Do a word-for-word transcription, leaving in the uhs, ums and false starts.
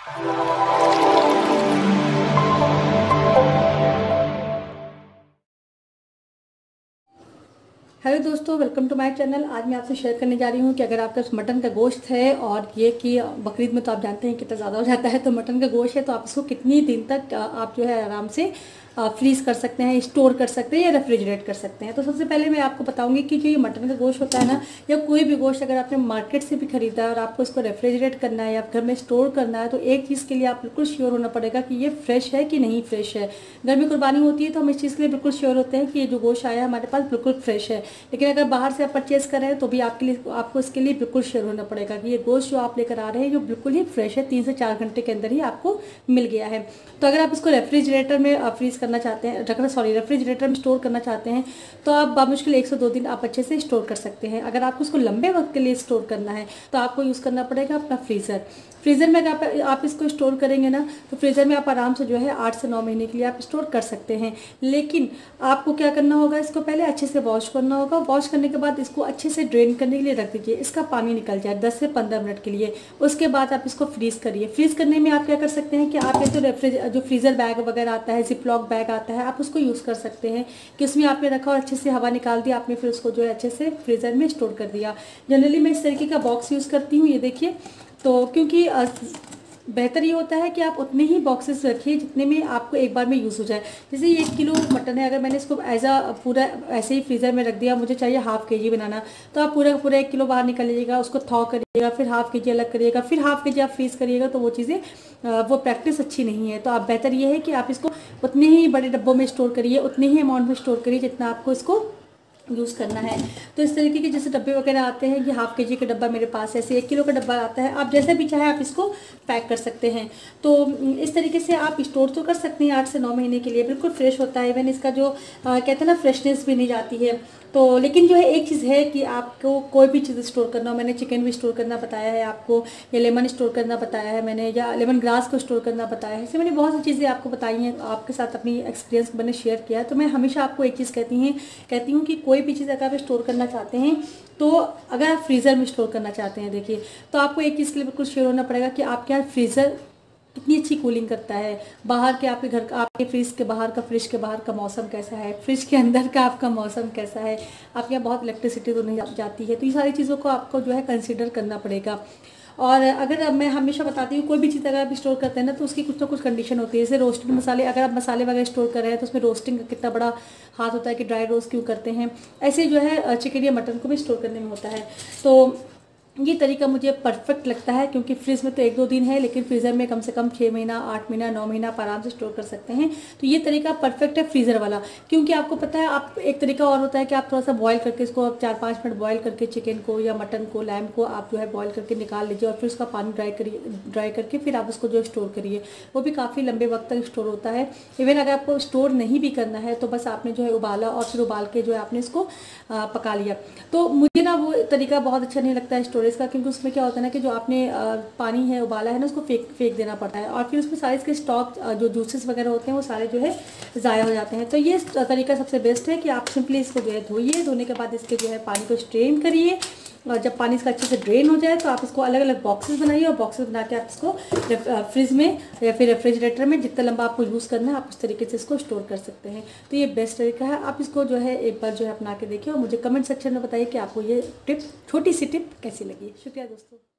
Hello दोस्तों, welcome to my channel. आज मैं आपसे शेयर करने जा रही हूँ कि अगर आपका मटन का गोश्त है और ये कि बकरीद में तो आप जानते हैं कितना ज़्यादा हो जाता है, तो मटन का गोश्त है तो आप इसको कितनी दिन तक आप जो है आराम से फ्रीज़ कर सकते हैं, स्टोर कर सकते हैं या रेफ्रिजरेट कर सकते हैं। तो सबसे पहले मैं आपको बताऊंगी कि जो ये मटन का गोश्त होता है ना, या कोई भी गोश्त अगर आपने मार्केट से भी खरीदा है और आपको इसको रेफ्रिजरेट करना है या घर में स्टोर करना है, तो एक चीज़ के लिए आप बिल्कुल श्योर होना पड़ेगा कि ये फ्रेश है कि नहीं फ्रेश है। घर में कुर्बानी होती है तो हम इस चीज़ के लिए बिल्कुल श्योर होते हैं कि ये जो गोश्त आया है हमारे पास बिल्कुल फ्रेश है। लेकिन अगर बाहर से आप परचेज कर रहे हैं तो भी आपके लिए आपको इसके लिए बिल्कुल श्योर होना पड़ेगा कि ये गोश्त जो आप लेकर आ रहे हैं जो बिल्कुल ही फ्रेश है, तीन से चार घंटे के अंदर ही आपको मिल गया है। तो अगर आप इसको रेफ्रिजरेटर में फ्रीज करना चाहते हैं, रखना सॉरी रेफ्रिजरेटर में स्टोर करना चाहते हैं, तो आप बामुश्किल एक से दो दिन आप अच्छे से स्टोर कर सकते हैं। अगर आपको इसको लंबे वक्त के लिए स्टोर करना है तो आपको यूज़ करना पड़ेगा अपना फ्रीज़र। फ्रीज़र में अगर आप, आप इसको स्टोर करेंगे ना, तो फ्रीज़र में आप आराम से जो है आठ से नौ महीने के लिए आप स्टोर कर सकते हैं। लेकिन आपको क्या करना होगा, इसको पहले अच्छे से वॉश करना होगा। वॉश करने के बाद इसको अच्छे से ड्रेन करने के लिए रख दीजिए, इसका पानी निकल जाए दस से पंद्रह मिनट के लिए। उसके बाद आप इसको फ्रीज़ करिए। फ्रीज़ करने में आप क्या कर सकते हैं कि आप ये जो रेफ्रिज जो फ्रीज़र बैग वगैरह आता है, जिपलॉक बैग आता है, आप उसको यूज़ कर सकते हैं कि उसमें आपने रखा और अच्छे से हवा निकाल दी, आपने फिर उसको जो है अच्छे से फ्रीज़र में स्टोर कर दिया। जनरली मैं इस तरीके का बॉक्स यूज़ करती हूँ, ये देखिए। तो क्योंकि बेहतर ये होता है कि आप उतने ही बॉक्सेस रखिए जितने में आपको एक बार में यूज़ हो जाए। जैसे ये एक किलो मटन है, अगर मैंने इसको एज आ पूरा ऐसे ही फ्रीज़र में रख दिया, मुझे चाहिए हाफ़ के जी बनाना, तो आप पूरा पूरा एक किलो बाहर निकाल लीजिएगा, उसको थॉ करिएगा, फिर हाफ़ के जी अलग करिएगा, फिर हाफ़ के जी आप फ्रीज़ करिएगा। तो वो चीज़ें वो प्रैक्टिस अच्छी नहीं है। तो आप बेहतर ये है कि आप इसको उतने ही बड़े डब्बों में स्टोर करिए, उतने ही अमाउंट में स्टोर करिए जितना आपको इसको यूज़ करना है। तो इस तरीके के जैसे डब्बे वगैरह आते हैं, ये हाफ़ के जी का डब्बा मेरे पास ऐसे एक किलो का डब्बा आता है, आप जैसे भी चाहे आप इसको पैक कर सकते हैं। तो इस तरीके से आप स्टोर तो कर सकते हैं आठ से नौ महीने के लिए, बिल्कुल फ्रेश होता है। इवन इसका जो आ, कहते हैं ना, फ्रेशनेस भी नहीं जाती है। तो लेकिन जो है एक चीज़ है कि आपको कोई भी चीज़ स्टोर करना हो, मैंने चिकन भी स्टोर करना बताया है आपको, या लेमन स्टोर करना बताया है मैंने, या लेमन ग्रास को स्टोर करना बताया है। ऐसे मैंने बहुत सी चीज़ें आपको बताई हैं, आपके साथ अपनी एक्सपीरियंस मैंने शेयर किया है। तो मैं हमेशा आपको एक चीज़ कहती हैं कहती हूँ कि कोई भी चीज़ अगर आप स्टोर करना चाहते हैं, तो अगर आप फ्रीज़र में स्टोर करना चाहते हैं, देखिए, तो आपको एक चीज़ के लिए बिल्कुल श्योर होना पड़ेगा कि आपके यहाँ फ्रीज़र कितनी अच्छी कूलिंग करता है। बाहर के आपके घर का, आपके फ्रिज के बाहर का फ्रिज के बाहर का मौसम कैसा है, फ्रिज के अंदर का आपका मौसम कैसा है, आपके यहाँ बहुत इलेक्ट्रिसिटी तो नहीं जा, जाती है। तो ये सारी चीज़ों को आपको जो है कंसीडर करना पड़ेगा। और अगर मैं हमेशा बताती हूँ, कोई भी चीज़ अगर आप स्टोर करते हैं ना, तो उसकी कुछ ना कुछ कंडीशन होती है। जैसे रोस्टेड मसाले, अगर आप मसाले वगैरह स्टोर कर रहे हैं तो उसमें रोस्टिंग का कितना बड़ा हाथ होता है कि ड्राई रोस्ट क्यों करते हैं। ऐसे जो है चिकन या मटन को भी स्टोर करने में होता है। तो ये तरीका मुझे परफेक्ट लगता है, क्योंकि फ्रिज में तो एक दो दिन है, लेकिन फ्रीज़र में कम से कम छः महीना आठ महीना नौ महीना आप आराम से स्टोर कर सकते हैं। तो ये तरीका परफेक्ट है फ्रीज़र वाला। क्योंकि आपको पता है, आप एक तरीका और होता है कि आप थोड़ा सा बॉयल करके इसको आप चार पाँच मिनट बॉयल करके चिकन को या मटन को, लैम को आप जो है बॉयल करके निकाल लीजिए, और फिर उसका पानी ड्राई करिए, ड्राई करके फिर आप उसको जो स्टोर करिए, वो भी काफ़ी लंबे वक्त तक स्टोर होता है। इवन अगर आपको स्टोर नहीं भी करना है तो बस आपने जो है उबाला और फिर उबाल के जो है आपने इसको पका लिया। तो मुझे ना वो तरीका बहुत अच्छा नहीं लगता है स्टोरेज का, क्योंकि उसमें क्या होता है ना कि जो आपने पानी है उबाला है ना, उसको फेंक फेंक देना पड़ता है, और फिर उसमें सारे इसके स्टॉक जो जूसेस वगैरह होते हैं वो सारे जो है ज़ाया हो जाते हैं। तो ये तरीका सबसे बेस्ट है कि आप सिंपली इसको जो है धोइए, धोने के बाद इसके जो है पानी को स्ट्रेन करिए, और जब पानी इसका अच्छे से ड्रेन हो जाए तो आप इसको अलग अलग बॉक्सेस बनाइए, और बॉक्सेस बना के आप इसको फ्रिज में या फिर रेफ्रिजरेटर में जितना लंबा आपको यूज़ करना है आप उस तरीके से इसको स्टोर कर सकते हैं। तो ये बेस्ट तरीका है। आप इसको जो है एक बार जो है अपना के देखिए, और मुझे कमेंट सेक्शन में बताइए कि आपको ये टिप, छोटी सी टिप कैसी लगी। शुक्रिया दोस्तों।